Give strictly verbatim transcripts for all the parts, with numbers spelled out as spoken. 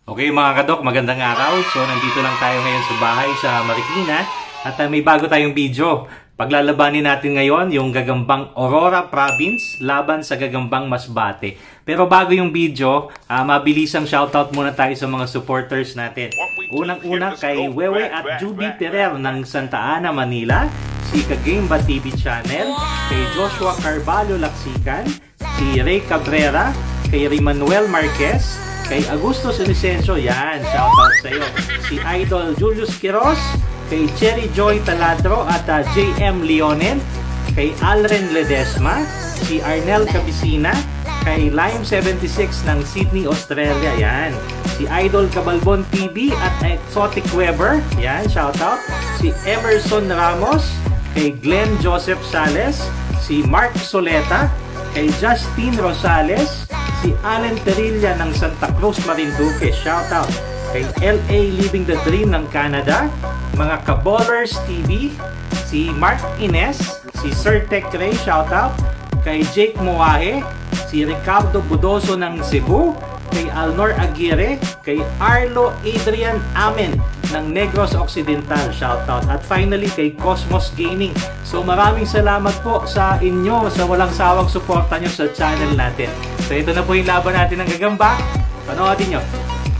Okay mga kadok, magandang araw. So nandito lang tayo ngayon sa bahay sa Marikina at uh, may bago tayong video. Paglalabanin natin ngayon yung gagambang Aurora Province laban sa gagambang Masbate. Pero bago yung video, uh, mabilisang shoutout muna tayo sa mga supporters natin. Unang-una kay Wewe at Juby Perer ng Santa Ana, Manila, si Kagameba T V Channel, kay Joshua Carvalho Laksikan, si Ray Cabrera, kay Rimanuel Marquez, kay Augusto Inocencio, yan, shoutout sa iyo. Si Idol Julius Quiroz, kay Cherry Joy Taladro at uh, J M Leonen, kay Alren Ledesma, si Arnel Cabicina, kay Lime seventy-six ng Sydney, Australia, yan. Si Idol Cabalbon T V at Exotic Weber, yan, shoutout. Si Emerson Ramos, kay Glenn Joseph Sales, si Mark Soleta, kay Justin Rosales, si Allen Terilla ng Santa Cruz, Marinduque, shoutout. Kay L A Living the Dream ng Canada, mga Kaballers T V, si Mark Ines, si Sir Tech Ray, shoutout. Kay Jake Moahe, si Ricardo Budoso ng Cebu, kay Alnor Aguirre, kay Arlo Adrian Amen ng Negros Occidental, shoutout. At finally kay Cosmos Gaming. So maraming salamat po sa inyo sa walang sawang suporta nyo sa channel natin. So ito na po yung laban natin ng gagamba. Panoorin nyo.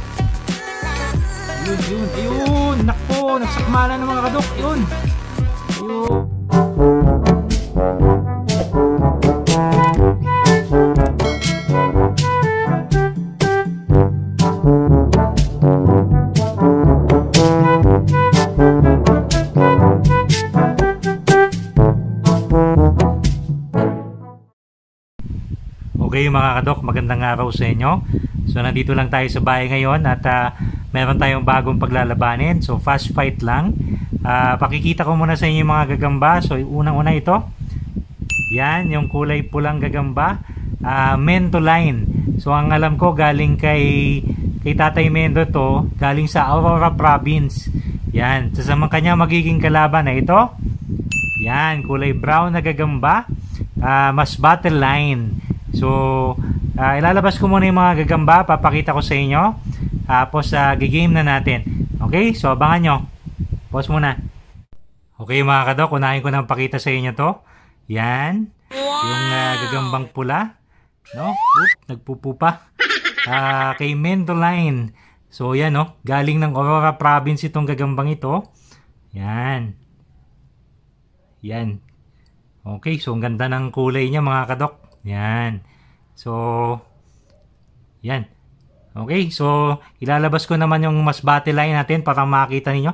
Yun, yun, yun. Nako, nagsakmala ng mga kadok. Yun. Yun. Okay mga kadok, magandang araw sa inyo. So nandito lang tayo sa bahay ngayon at uh, meron tayong bagong paglalabanin. So fast fight lang. uh, Pakikita ko muna sa inyo yung mga gagamba. So unang-una ito, yan, yung kulay pulang gagamba, uh, Mendo line. So ang alam ko galing kay kay Tatay Mendo to, galing sa Aurora Province. Yan, sa samang kanya magiging kalaban na ito, yan, kulay brown na gagamba, uh, Masbate line. So, uh, ilalabas ko muna yung mga gagamba, papakita ko sa inyo. Tapos, uh, gigame na natin. Okay? So, abangan nyo. Pause muna. Okay mga kadok, unahin ko nang pakita sa inyo to. Yan. Yung uh, gagambang pula. No? Oop, nagpupupa. Uh, kay Mendo line. So, yan no. Galing ng Aurora Province itong gagambang ito. Yan. Yan. Okay, so ang ganda ng kulay niya mga kadok. Yan. So, yan. Okay, so ilalabas ko naman yung Masbate line natin para makita niyo.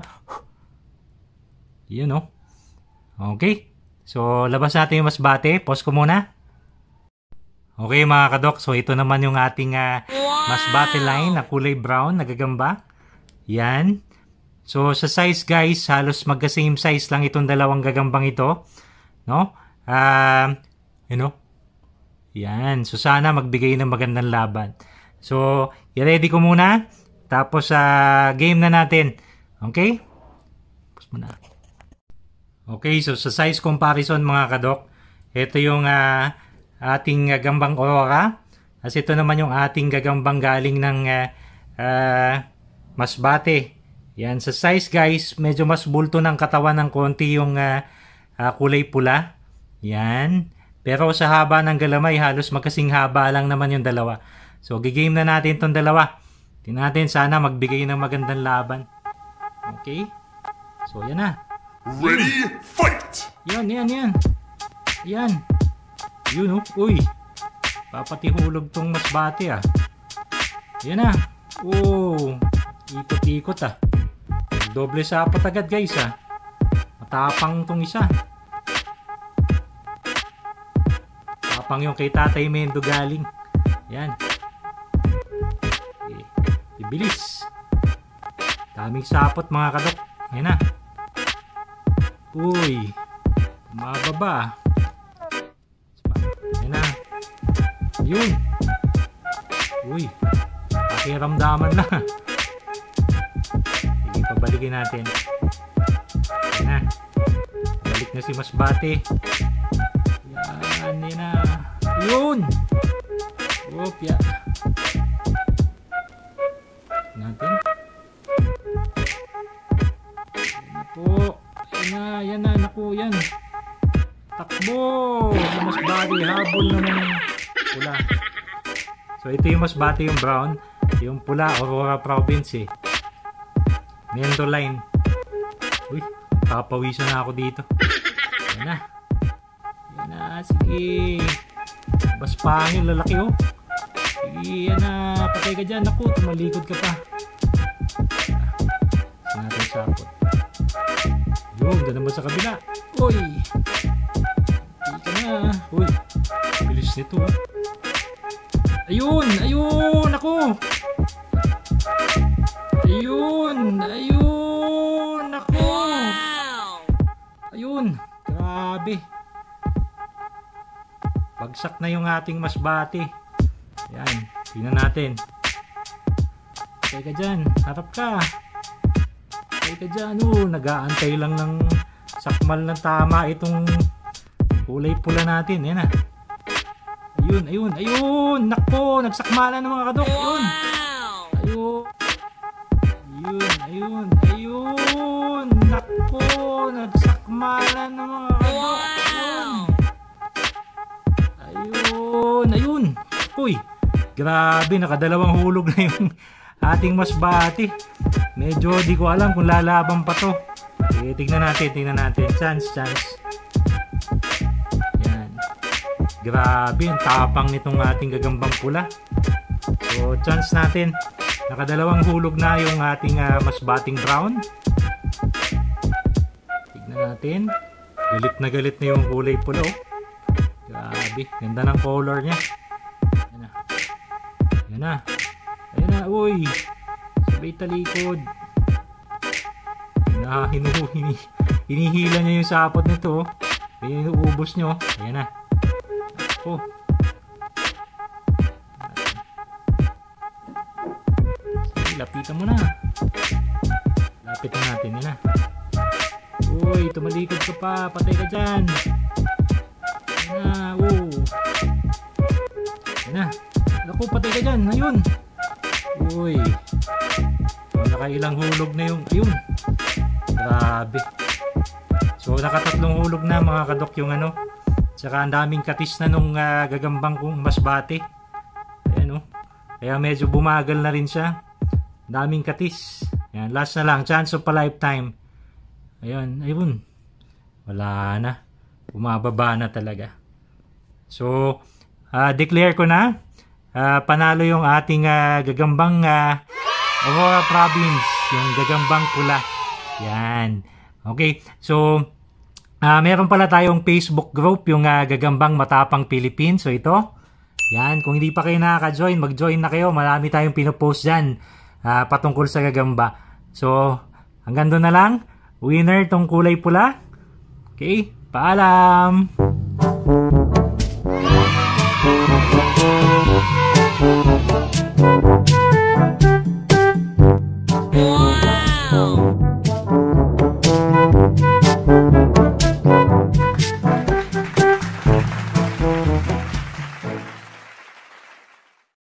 Yun, no? Okay. So, labas natin yung Masbate. Pause ko muna. Okay, mga kadok. So, ito naman yung ating uh, Masbate line na kulay brown, nagagamba. Yan. So, sa size, guys, halos magka-same size lang itong dalawang gagambang ito. No? Uh, you know? Yan. So, sana magbigay ng magandang laban. So, i-ready ko muna. Tapos, uh, game na natin. Okay? Pause muna. Okay, so sa size comparison mga kadok, ito yung uh, ating uh, gambang Aurora. As ito naman yung ating gagambang galing ng uh, uh, Masbate. Yan. Sa size guys, medyo mas bulto ng katawan ng konti yung uh, uh, kulay pula. Yan. Pero sa haba ng galamay, halos magkasing haba lang naman yung dalawa. So, gigame na natin itong dalawa. Tingnan natin, sana magbigay ng magandang laban. Okay? So, yan na. Ready, fight! Yan, yan, yan. Yan. Yun, oh. Uy. Papatihulog tong Masbate, ah. Yan na. Oh. Ikot-ikot, ah. Doble sapat agad, guys, ah. Matapang tong isa. Pang yung kay Tatay Mendo galing. Yan. Okay. Ibilis. Daming sapot mga kadok. Yan na. Uy. Mababa. Yan na. Yun. Uy. Pakiramdaman na. Sige, pabalikin natin. Yan na. Balik na si Masbate. Yan, yan na. Yun! Opya. natin. Yan na po. Yan na, yan na, naku, yan. Takbo! Sa masbate, habol naman yung pula. So ito yung masbate, yung brown. Yung pula, Aurora Province eh. Mendo line. Uy, papawisan na ako dito. Yan na. Yan na, sige. Baspangin, lalaki oh. Sige, yan na. Patay ka dyan. Naku, tumalikod ka pa. Sa natin sapot. Yun, dyan naman sa kabila. Uy. Hindi ka na. Uy, bilis nito oh. Ayun, ayun, naku. Ayun, ayun, naku. Ayun, grabe. Bagsak na yung ating masbate. Yan, tingnan natin. Patay ka dyan, harap ka. Patay ka dyan, oh, nag-aantay lang ng sakmal ng tama itong kulay pula natin. Yan na. Ayun, ayun, ayun, nako, nagsakmalan ng mga kadok. Ayun, ayun, ayun, ayun, ayun, nako, nagsakmalan ng mga kadok. Ayun, ayun. Uy, grabe, nakadalawang hulog na yung ating masbate. Medyo di ko alam kung lalaban pa to. Okay, tignan natin, tignan natin. Chance, chance. Yan. Grabe, ang tapang nitong ating gagambang pula. So, chance natin. Nakadalawang hulog na yung ating uh, masbating brown. Tignan natin. Galit na galit na yung kulay pula, oh. Grabe, ganda ng color niya. Yan na. Yan na. Ayan na, uy. Sabay talikod. Na, hinu, hini, hinihila niya yung sapot nito. Ayan, inuubos nyo. Ayan na. Ako. Sige, lapitan mo na. Lapitan natin. Yan na. Uy, tumalikod ka pa. Patay ka dyan. Yan na, oh. Yan na. Naku, patay ka dyan. Ayun. Uy. Nakailang hulog na yung, ayun. Grabe. So, nakatatlong hulog na mga kadok yung ano. Tsaka ang daming katis na nung uh, gagambang kong masbate. Ayan, oh. Kaya medyo bumagal na rin siya. Daming katis. Ayan, last na lang. Chance of a lifetime. Ayan, ayun. Wala na. Bumababa na talaga. So, uh, declare ko na. Uh, panalo yung ating uh, gagambang uh, Aurora Province. Yung gagambang pula. Yan. Okay. So, uh, meron pala tayong Facebook group. Yung uh, gagambang Matapang Philippines. So, ito. Yan. Kung hindi pa kayo nakaka-join, mag-join na kayo. Marami tayong pinopost dyan uh, patungkol sa gagamba. So, hanggang doon na lang. Winner tong kulay pula. Okay. Paalam!